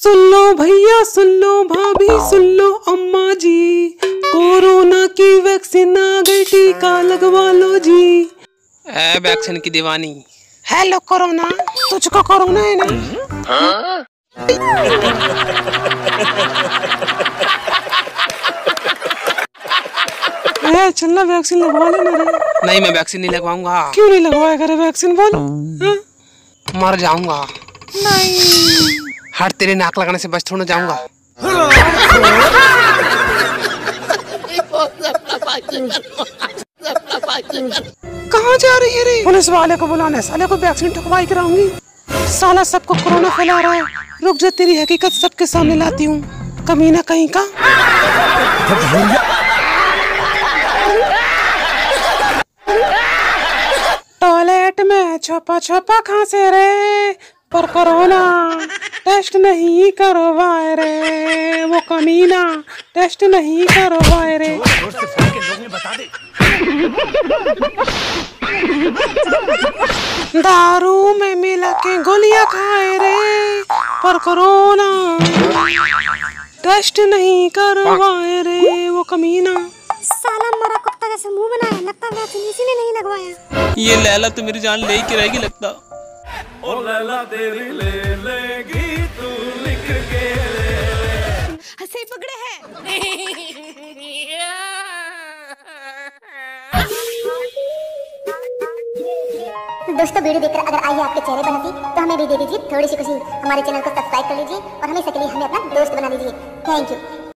सुन लो भैया, सुन लो भाभी, सुन लो अम्मा जी, कोरोना की वैक्सीन आ गई, टीका लगवा लो जी। वैक्सीन की दीवानी। हेलो कोरोना, तुझको कोरोना है ना? चलना वैक्सीन लगवा लेना रे। नहीं, मैं वैक्सीन नहीं लगवाऊंगा। क्यों नहीं लगवाया करे वैक्सीन? बोल। मर जाऊंगा। नहीं, हर तेरे नाक लगाने से बच थोड़ा जाऊंगा। कहाँ जा रही है रे? पुलिस वाले को बुलाने, साले को वैक्सीन ठुकवाई कराऊंगी। साला सबको कोरोना फैला रहा है। रुक जा, तेरी हकीकत सबके सामने लाती हूँ, कमीना कहीं का। टॉयलेट में छपा छपा खांसे रे, पर कोरोना टेस्ट नहीं करवाए रे, वो कमीना टेस्ट नहीं करवाए रे। दारू में मिला के गोलियां खाए रे, पर कोरोना टेस्ट नहीं करवाए रे, वो कमीना। साला मरा कुत्ता जैसे मुंह बनाया, लगता है वैक्सीन इसी ने नहीं लगवाया। ये लैला तो मेरी जान ले के रहेगी लगता। ओ लैला तेरी ले लेगी तू लिख के हंसे पकड़े हैं। दोस्तों, वीडियो देखकर अगर आई आपके चेहरे पर हंसी तो हमें भी दे दीजिए थोड़ी सी खुशी। हमारे चैनल को सब्सक्राइब कर लीजिए और हमेशा के लिए हमें अपना दोस्त बना लीजिए। Thank you.